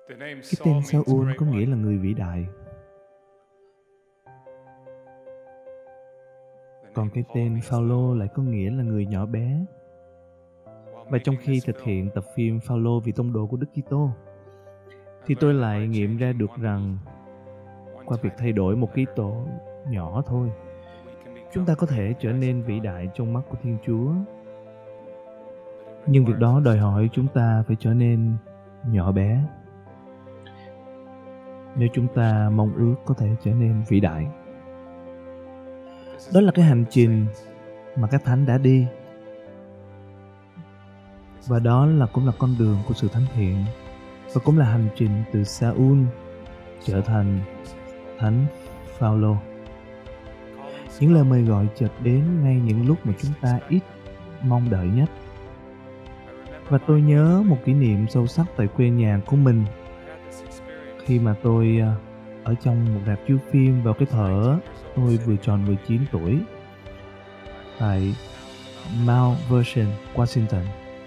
Cái tên Saul có nghĩa là người vĩ đại. Còn cái tên Phaolô lại có nghĩa là người nhỏ bé. Và trong khi thực hiện tập phim Phaolô vì tông đồ của Đức Kitô, thì tôi lại nghiệm ra được rằng qua việc thay đổi một ký tổ nhỏ thôi, chúng ta có thể trở nên vĩ đại trong mắt của Thiên Chúa. Nhưng việc đó đòi hỏi chúng ta phải trở nên nhỏ bé nếu chúng ta mong ước có thể trở nên vĩ đại. Đó là cái hành trình mà các thánh đã đi. Và đó cũng là con đường của sự thánh thiện. Và cũng là hành trình từ Saul trở thành Thánh Phaolô. Những lời mời gọi chợt đến ngay những lúc mà chúng ta ít mong đợi nhất. Và tôi nhớ một kỷ niệm sâu sắc tại quê nhà của mình khi mà tôi ở trong một rạp chiếu phim vào cái thuở tôi vừa tròn 19 tuổi tại Mount Vernon, Washington.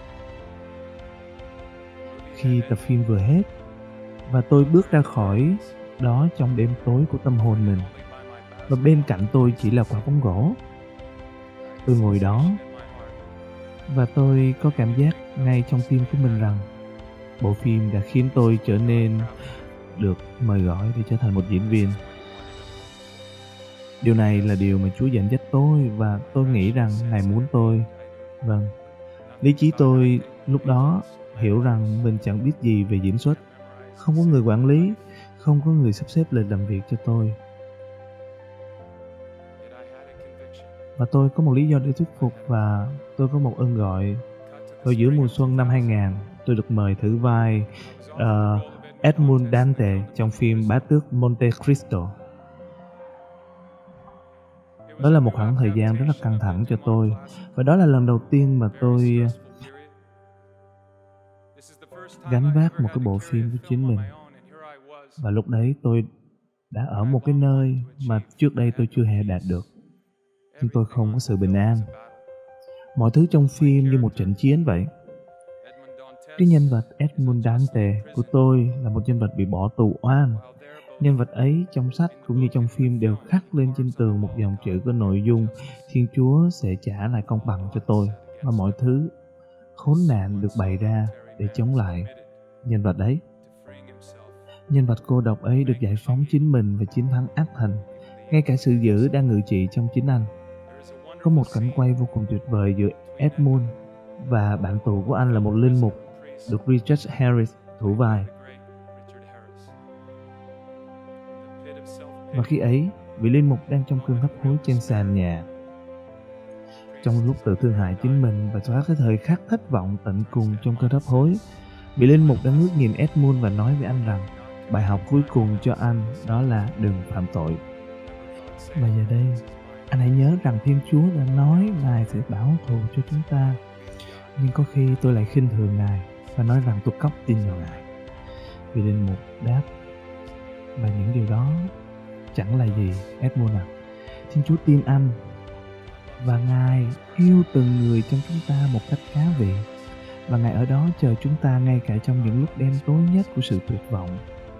Khi tập phim vừa hết và tôi bước ra khỏi đó trong đêm tối của tâm hồn mình, và bên cạnh tôi chỉ là quả bóng gỗ. Tôi ngồi đó và tôi có cảm giác ngay trong tim của mình rằng bộ phim đã khiến tôi trở nên được mời gọi để trở thành một diễn viên. Điều này là điều mà Chúa dẫn dắt tôi, và tôi nghĩ rằng Ngài muốn tôi. Vâng, lý trí tôi lúc đó hiểu rằng mình chẳng biết gì về diễn xuất. Không có người quản lý, không có người sắp xếp lịch làm việc cho tôi. Và tôi có một lý do để thuyết phục, và tôi có một ơn gọi. Vào giữa mùa xuân năm 2000, tôi được mời thử vai Edmund Dante trong phim Bá tước Monte Cristo. Đó là một khoảng thời gian rất là căng thẳng cho tôi, và đó là lần đầu tiên mà tôi gánh vác một cái bộ phim của chính mình. Và lúc đấy tôi đã ở một cái nơi mà trước đây tôi chưa hề đạt được. Nhưng tôi không có sự bình an. Mọi thứ trong phim như một trận chiến vậy. Cái nhân vật Edmund Dante của tôi là một nhân vật bị bỏ tù oan. Nhân vật ấy trong sách cũng như trong phim đều khắc lên trên tường một dòng chữ có nội dung Thiên Chúa sẽ trả lại công bằng cho tôi, và mọi thứ khốn nạn được bày ra để chống lại nhân vật ấy. Nhân vật cô độc ấy được giải phóng chính mình và chiến thắng ác thần, ngay cả sự dữ đang ngự trị trong chính anh. Có một cảnh quay vô cùng tuyệt vời giữa Edmund và bạn tù của anh là một linh mục được Richard Harris thủ vai. Và khi ấy, vị linh mục đang trong cơn hấp hối trên sàn nhà. Trong lúc tự thương hại chính mình và xóa cái thời khắc thất vọng tận cùng trong cơn hấp hối, vị linh mục đã ngước nhìn Edmund và nói với anh rằng bài học cuối cùng cho anh đó là đừng phạm tội. Và giờ đây, anh hãy nhớ rằng Thiên Chúa đã nói Ngài sẽ bảo thù cho chúng ta. Nhưng có khi tôi lại khinh thường Ngài và nói rằng tôi cóc tin vào Ngài. Vị linh mục đáp, và những điều đó chẳng là gì, Edmund ạ. Thiên Chúa tin anh, và Ngài yêu từng người trong chúng ta một cách cá vị, và Ngài ở đó chờ chúng ta ngay cả trong những lúc đen tối nhất của sự tuyệt vọng.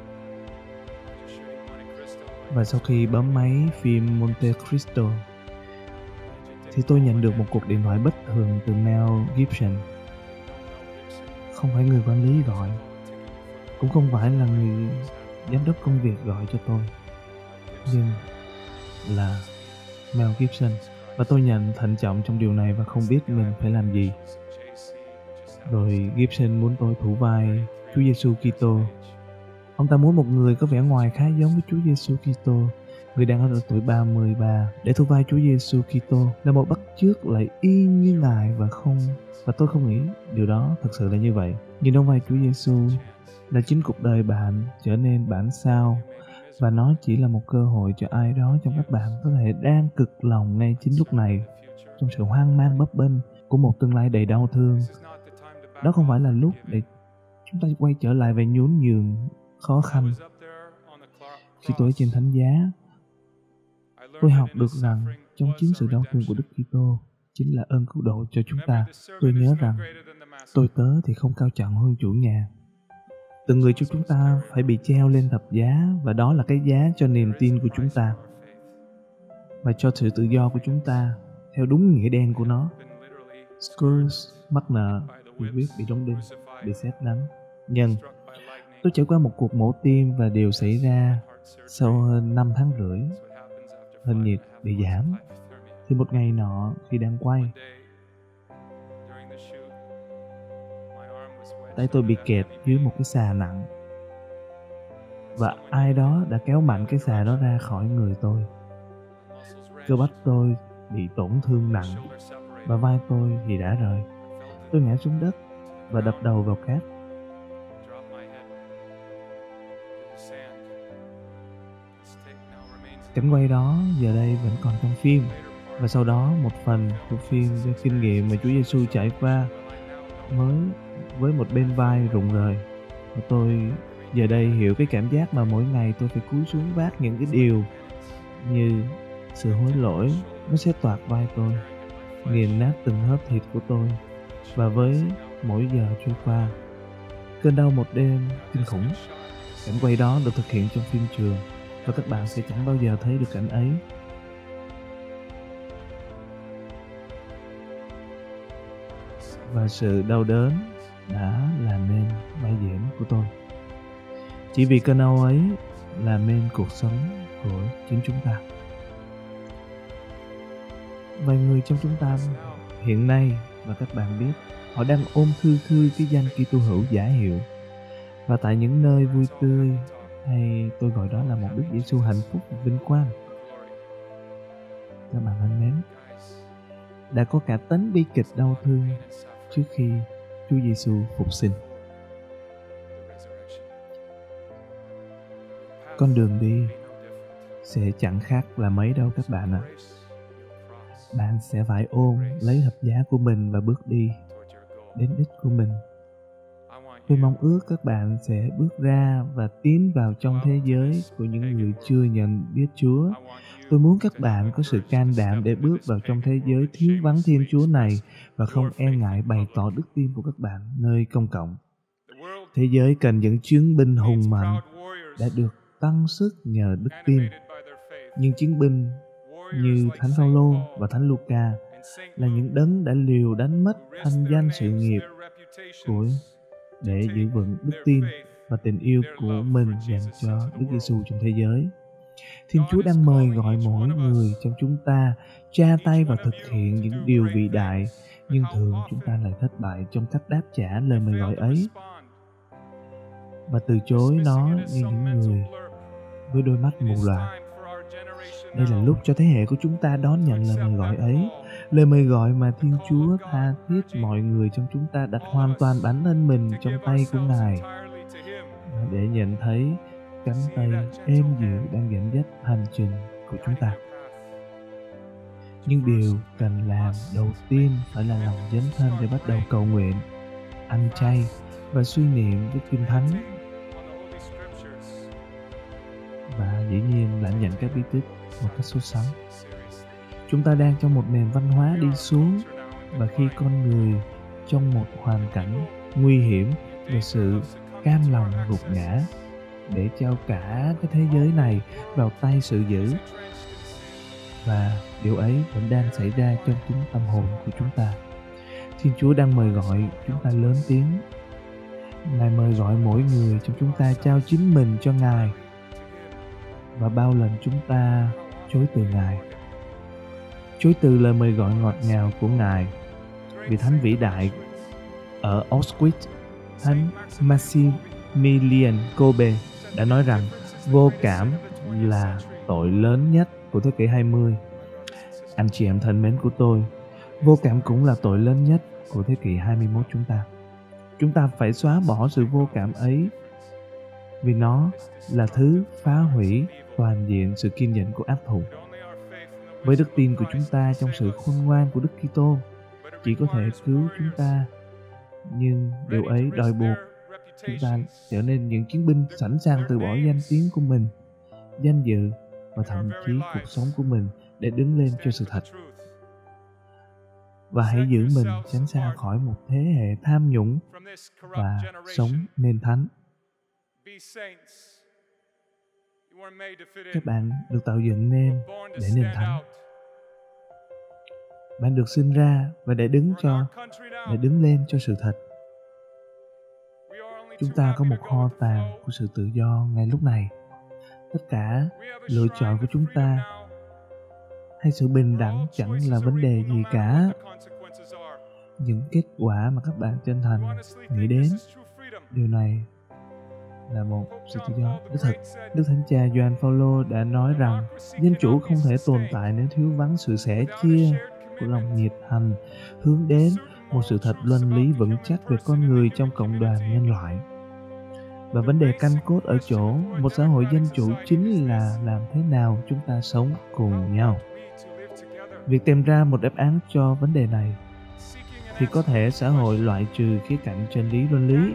Và sau khi bấm máy phim Monte Cristo, thì tôi nhận được một cuộc điện thoại bất thường từ Mel Gibson. Không phải người quản lý gọi, cũng không phải là người giám đốc công việc gọi cho tôi, nhưng là Mel Gibson. Và tôi nhận thận trọng trong điều này và không biết mình phải làm gì. Rồi Gibson muốn tôi thủ vai Chúa Giêsu Kitô. Ông ta muốn một người có vẻ ngoài khá giống với Chúa Giêsu Kitô, người đang ở độ tuổi 33, để thủ vai Chúa Giêsu Kitô là một bắt chước lại y như Ngài, và tôi không nghĩ điều đó thật sự là như vậy. Nhưng đóng vai Chúa Giêsu là chính cuộc đời bạn trở nên bản sao, và nó chỉ là một cơ hội cho ai đó trong các bạn có thể đang cực lòng ngay chính lúc này, trong sự hoang mang bấp bênh của một tương lai đầy đau thương. Đó không phải là lúc để chúng ta quay trở lại và nhún nhường khó khăn. Khi tôi ở trên thánh giá, tôi học được rằng trong chính sự đau thương của Đức Kitô chính là ơn cứu độ cho chúng ta. Tôi nhớ rằng tôi tớ thì không cao trọng hơn chủ nhà. Từng người trong chúng ta phải bị treo lên thập giá, và đó là cái giá cho niềm tin của chúng ta và cho sự tự do của chúng ta theo đúng nghĩa đen của nó. Scrooge mắc nợ vì biết bị đóng đinh, bị sét đánh. Nhưng tôi trải qua một cuộc mổ tim và điều xảy ra sau hơn 5 tháng rưỡi. Hình nhiệt bị giảm. Thì một ngày nọ khi đang quay, tay tôi bị kẹt dưới một cái xà nặng, và ai đó đã kéo mạnh cái xà đó ra khỏi người tôi. Cơ bắp tôi bị tổn thương nặng và vai tôi thì đã rời. Tôi ngã xuống đất và đập đầu vào cát. Cảnh quay đó giờ đây vẫn còn trong phim, và sau đó một phần của phim về kinh nghiệm mà Chúa Giêsu trải qua mới với một bên vai rụng rời. Và tôi giờ đây hiểu cái cảm giác mà mỗi ngày tôi phải cúi xuống vác những cái điều như sự hối lỗi. Nó sẽ toạc vai tôi, nghiền nát từng hớp thịt của tôi. Và với mỗi giờ trôi qua, cơn đau một đêm kinh khủng. Cảnh quay đó được thực hiện trong phim trường, và các bạn sẽ chẳng bao giờ thấy được cảnh ấy. Và sự đau đớn đã làm nên vai diễn của tôi. Chỉ vì cơn đau ấy làm nên cuộc sống của chính chúng ta. Vài người trong chúng ta hiện nay, và các bạn biết, họ đang ôm khư khư cái danh Kitô hữu giả hiệu. Và tại những nơi vui tươi, hay tôi gọi đó là một Đức Giêsu hạnh phúc và vinh quang, các bạn thân mến, đã có cả tấn bi kịch đau thương trước khi Chúa Giêsu phục sinh. Con đường đi sẽ chẳng khác là mấy đâu các bạn ạ. Bạn sẽ phải ôm lấy thập giá của mình và bước đi đến đích của mình. Tôi mong ước các bạn sẽ bước ra và tiến vào trong thế giới của những người chưa nhận biết Chúa. Tôi muốn các bạn có sự can đảm để bước vào trong thế giới thiếu vắng Thiên Chúa này và không e ngại bày tỏ đức tin của các bạn nơi công cộng. Thế giới cần những chiến binh hùng mạnh đã được tăng sức nhờ đức tin. Nhưng chiến binh như Thánh Phaolô và Thánh Luca là những đấng đã liều đánh mất thanh danh sự nghiệp của để giữ vững đức tin và tình yêu của mình dành cho Đức Giêsu trong thế giới. Thiên Chúa đang mời gọi mỗi người trong chúng ta tra tay vào thực hiện những điều vĩ đại, nhưng thường chúng ta lại thất bại trong cách đáp trả lời mời gọi ấy và từ chối nó như những người với đôi mắt mù loà. Đây là lúc cho thế hệ của chúng ta đón nhận lời mời gọi ấy, lời mời gọi mà Thiên Chúa tha thiết mọi người trong chúng ta đặt hoàn toàn bản thân mình trong tay của Ngài để nhận thấy cánh tay êm dịu đang dẫn dắt hành trình của chúng ta. Nhưng điều cần làm đầu tiên phải là lòng dấn thân để bắt đầu cầu nguyện, ăn chay và suy niệm với Kinh Thánh, và dĩ nhiên lãnh nhận các bí tích một cách sốt sắng. Chúng ta đang trong một nền văn hóa đi xuống, và khi con người trong một hoàn cảnh nguy hiểm và sự cam lòng gục ngã để trao cả cái thế giới này vào tay sự dữ, và điều ấy vẫn đang xảy ra trong chính tâm hồn của chúng ta. Thiên Chúa đang mời gọi chúng ta lớn tiếng. Ngài mời gọi mỗi người trong chúng ta trao chính mình cho Ngài, và bao lần chúng ta chối từ Ngài, chối từ lời mời gọi ngọt ngào của Ngài. Vị Thánh vĩ đại ở Auschwitz, Thánh Maximilian Kolbe đã nói rằng vô cảm là tội lớn nhất của thế kỷ 20. Anh chị em thân mến của tôi, vô cảm cũng là tội lớn nhất của thế kỷ 21 chúng ta. Chúng ta phải xóa bỏ sự vô cảm ấy, vì nó là thứ phá hủy toàn diện sự kiên nhẫn của ác thù. Với đức tin của chúng ta trong sự khôn ngoan của Đức Kitô chỉ có thể cứu chúng ta, nhưng điều ấy đòi buộc chúng ta trở nên những chiến binh sẵn sàng từ bỏ danh tiếng của mình, danh dự và thậm chí cuộc sống của mình để đứng lên cho sự thật. Và hãy giữ mình tránh xa khỏi một thế hệ tham nhũng và sống nên thánh. Các bạn được tạo dựng nên để nên thánh. Bạn được sinh ra và để đứng lên cho sự thật. Chúng ta có một kho tàng của sự tự do ngay lúc này. Tất cả lựa chọn của chúng ta hay sự bình đẳng chẳng là vấn đề gì cả. Những kết quả mà các bạn chân thành nghĩ đến, điều này là một sự tự do đích thực. Đức Thánh Cha Gioan Phaolô đã nói rằng dân chủ không thể tồn tại nếu thiếu vắng sự sẻ chia của lòng nhiệt thành hướng đến một sự thật luân lý vững chắc về con người trong cộng đoàn nhân loại. Và vấn đề căn cốt ở chỗ một xã hội dân chủ chính là làm thế nào chúng ta sống cùng nhau. Việc tìm ra một đáp án cho vấn đề này thì có thể xã hội loại trừ khía cạnh chân lý luân lý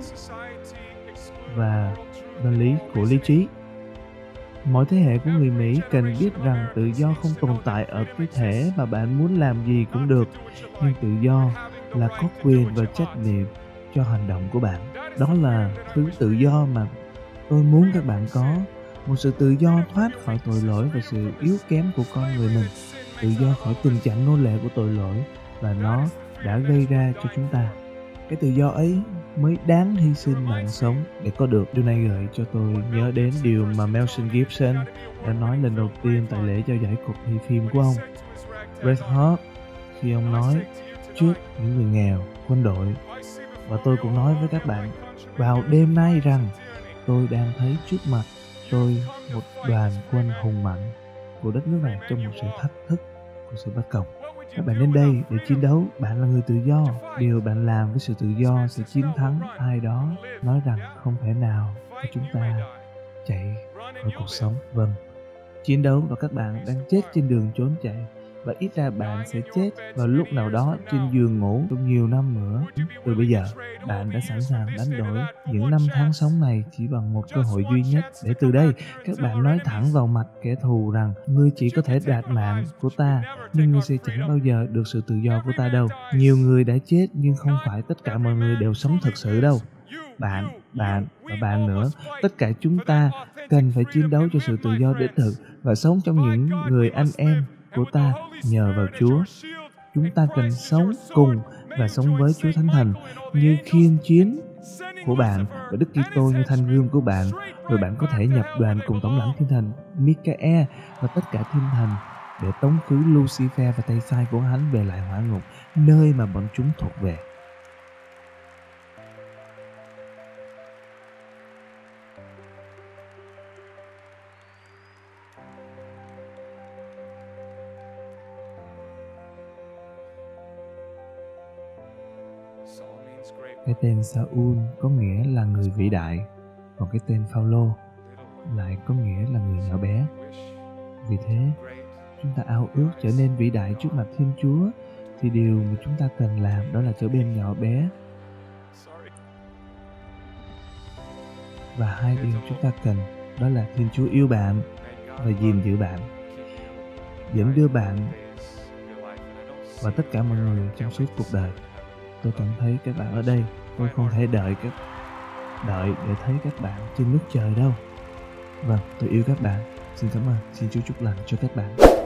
và luân lý của lý trí. Mỗi thế hệ của người Mỹ cần biết rằng tự do không tồn tại ở cái thể mà bạn muốn làm gì cũng được, nhưng tự do là có quyền và trách nhiệm cho hành động của bạn. Đó là thứ tự do mà tôi muốn các bạn có, một sự tự do thoát khỏi tội lỗi và sự yếu kém của con người mình, tự do khỏi tình trạng nô lệ của tội lỗi và nó đã gây ra cho chúng ta. Cái tự do ấy mới đáng hy sinh mạng sống để có được. Điều này gợi cho tôi nhớ đến điều mà Mel Gibson đã nói lần đầu tiên tại lễ trao giải cuộc thi phim của ông Red Hot, khi ông nói trước những người nghèo, quân đội. Và tôi cũng nói với các bạn vào đêm nay rằng tôi đang thấy trước mặt tôi một đoàn quân hùng mạnh của đất nước này trong một sự thách thức của sự bất công. Các bạn đến đây để chiến đấu, bạn là người tự do. Điều bạn làm với sự tự do sẽ chiến thắng ai đó nói rằng không thể nào cho chúng ta chạy khỏi cuộc sống. Vâng, chiến đấu và các bạn đang chết trên đường trốn chạy. Và ít ra bạn sẽ chết vào lúc nào đó trên giường ngủ trong nhiều năm nữa. Từ bây giờ, bạn đã sẵn sàng đánh đổi những năm tháng sống này chỉ bằng một cơ hội duy nhất. Để từ đây, các bạn nói thẳng vào mặt kẻ thù rằng ngươi chỉ có thể đoạt mạng của ta, nhưng ngươi sẽ chẳng bao giờ được sự tự do của ta đâu. Nhiều người đã chết nhưng không phải tất cả mọi người đều sống thực sự đâu. Bạn và bạn nữa, tất cả chúng ta cần phải chiến đấu cho sự tự do đích thực và sống trong những người anh em của ta nhờ vào Chúa. Chúng ta cần sống cùng và sống với Chúa Thánh Thần như khiên chiến của bạn và Đức Kitô như thanh gươm của bạn. Rồi bạn có thể nhập đoàn cùng Tổng lãnh Thiên Thần Michael và tất cả thiên thần để tống khứ Lucifer và tay sai của hắn về lại hỏa ngục, nơi mà bọn chúng thuộc về. Cái tên Saul có nghĩa là người vĩ đại, còn cái tên Phaolô lại có nghĩa là người nhỏ bé. Vì thế, chúng ta ao ước trở nên vĩ đại trước mặt Thiên Chúa, thì điều mà chúng ta cần làm đó là trở nên nhỏ bé. Và hai điều chúng ta cần đó là Thiên Chúa yêu bạn và gìn giữ bạn, dẫn đưa bạn và tất cả mọi người trong suốt cuộc đời. Tôi cảm thấy các bạn ở đây. Tôi không thể đợi để thấy các bạn trên nước trời đâu. Vâng, tôi yêu các bạn. Xin cảm ơn. Xin Chúa chúc lành cho các bạn.